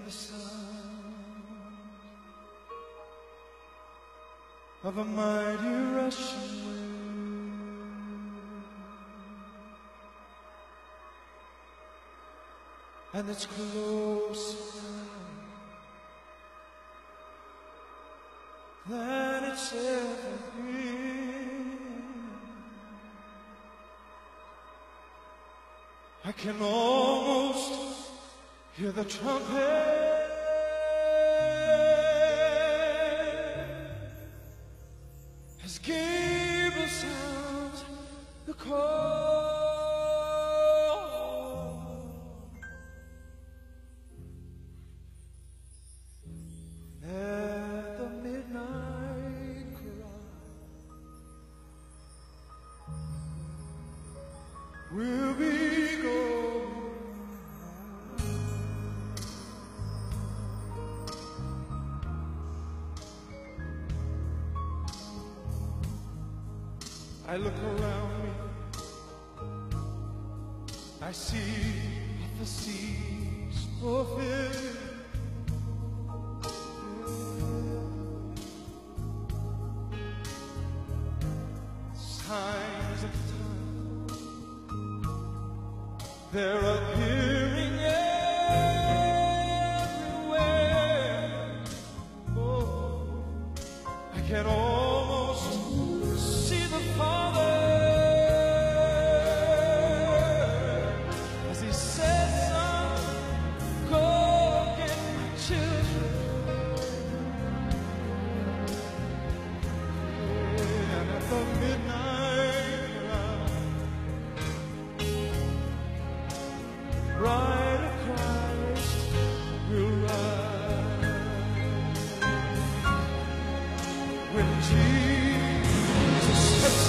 the sound of a mighty rushing wind, and it's closer than it's ever been. I can almost hear the trumpet as Gabriel sounds the call. At the midnight cry, we'll be going. I look around me, I see prophecies fulfilled. Signs of time, they're appearing everywhere. Oh, I can almost see the Father as He says, "Son, go get my children." And at the midnight bride of Christ will rise. When Jesus steps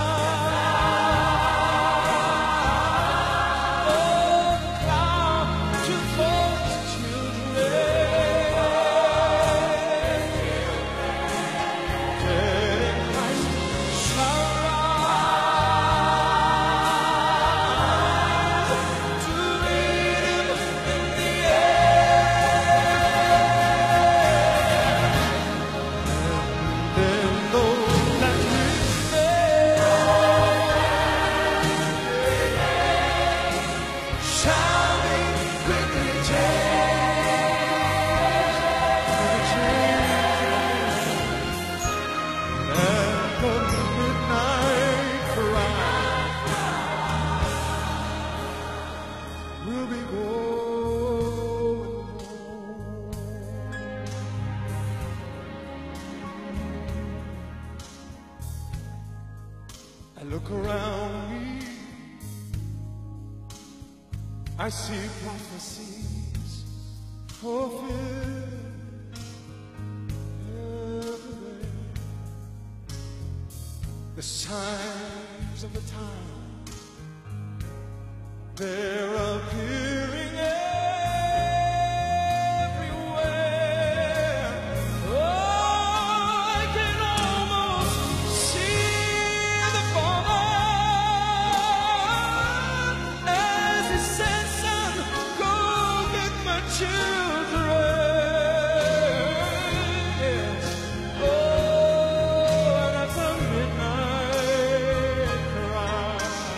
out of the cloud to for His children, dead in Christ shall rise to meet Him in the air. Then those that remain shall be quickly changed. At the midnight cry, we'll be going home. I look around me, I see prophecies fulfilled everywhere. The signs of the time, they're appearing everywhere. Oh, I can almost see the Father as He says, "Son, go get my children." Yes. Oh, and at the midnight cry,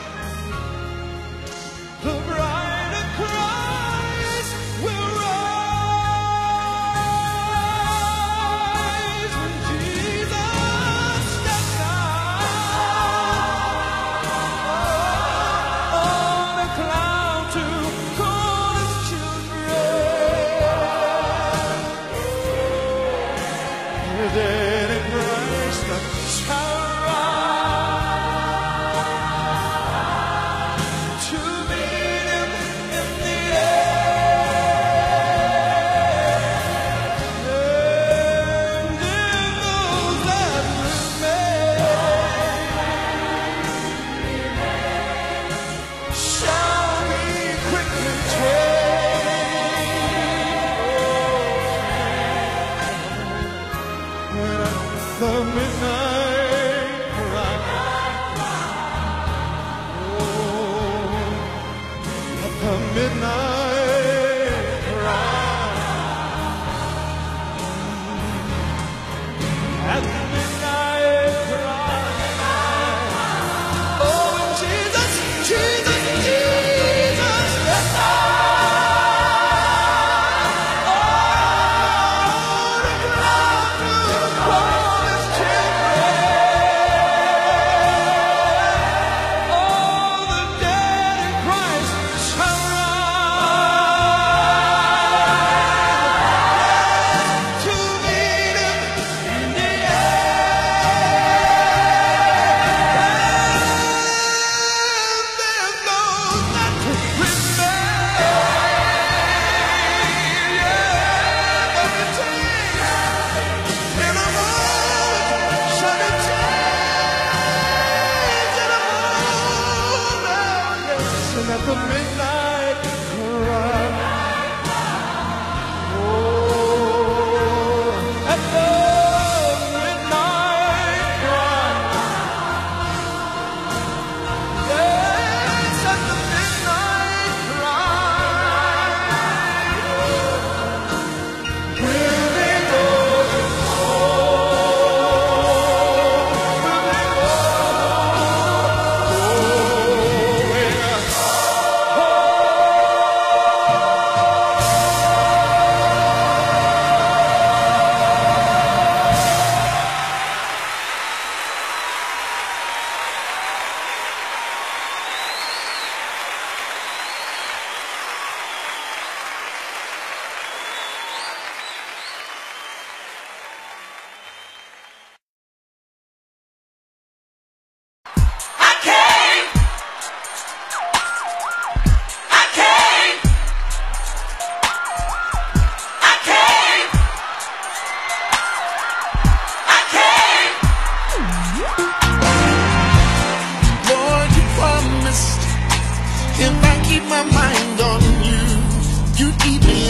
the bride of Christ will rise when Jesus steps out on the cloud to call His children. The dead in Christ shall rise to meet Him in the air. And in those that remain shall be quickly changed. When at the midnight cry, oh, at the midnight cry,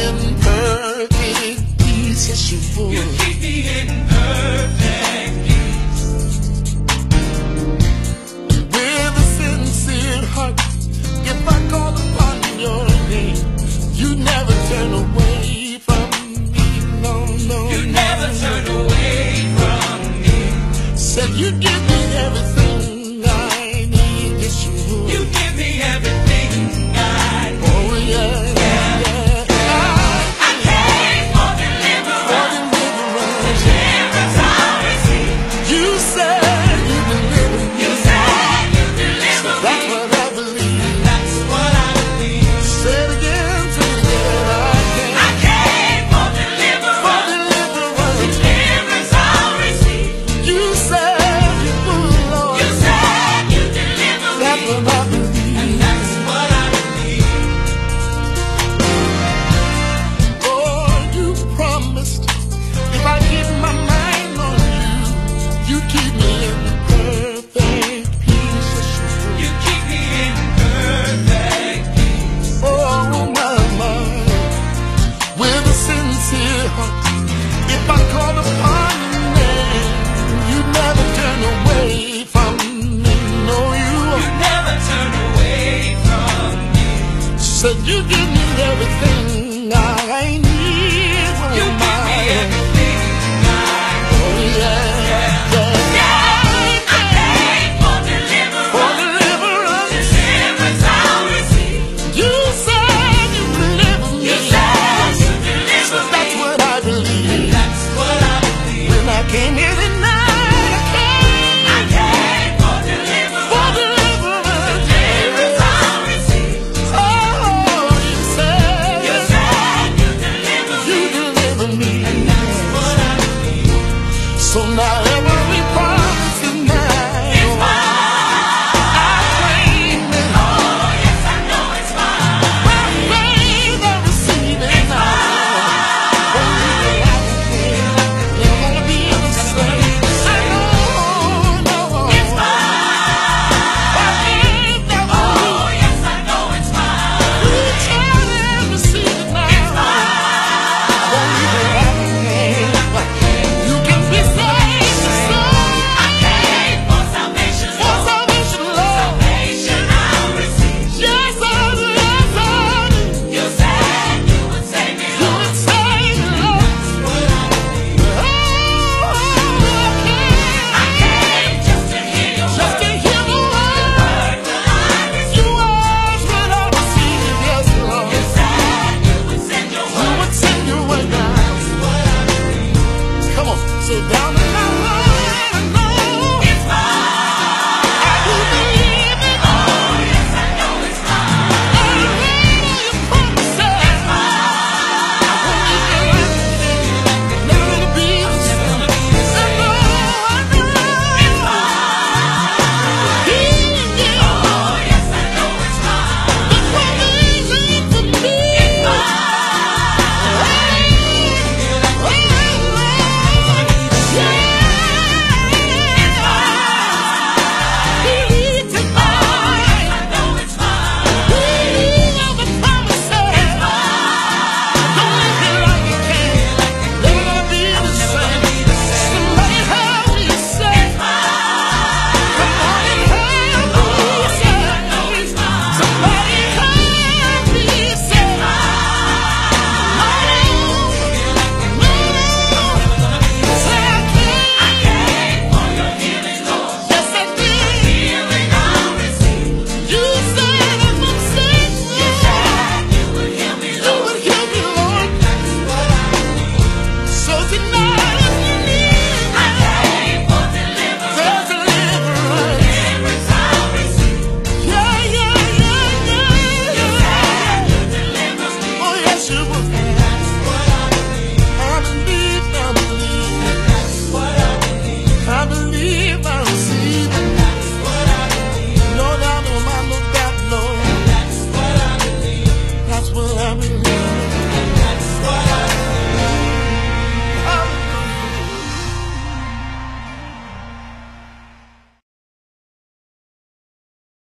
in perfect peace. Yes, you would. You keep me in perfect peace. With a sincere heart, if I call upon your name, you never turn away from me. No, no, You no. never turn away from me. Said you give me everything I need. Yes, you would. You give me everything I need. Oh, yeah, yeah. I came for deliverance. Deliverance I receive. You said you deliver me. You said you deliver That's me. what I believe. That's what I believe. Say it again, say it again. I came for deliverance. Deliverance. Deliverance I receive. You said you would, Lord. You said you deliver That's me. what I believe. And that's what I believe. Lord, you promised if I keep my mind on you, you keep me in perfect peace. Yes, you would. You keep me in perfect peace. Oh, my, with a sincere heart, if I call upon your name, you never turn away from me. No, You you never turn away from me. said you give me everything I need. Oh, You give me everything I need. Oh, yeah, yeah. I came for For deliverance. deliverance, Deliverance I receive. you said you deliver me. You said you deliver me. That's what I believe. That's what I believe. When I came here tonight, I came for deliverance. for deliverance. Deliverance I receive. Oh, you said You said you deliver me. you deliver me. That's what I believe. So now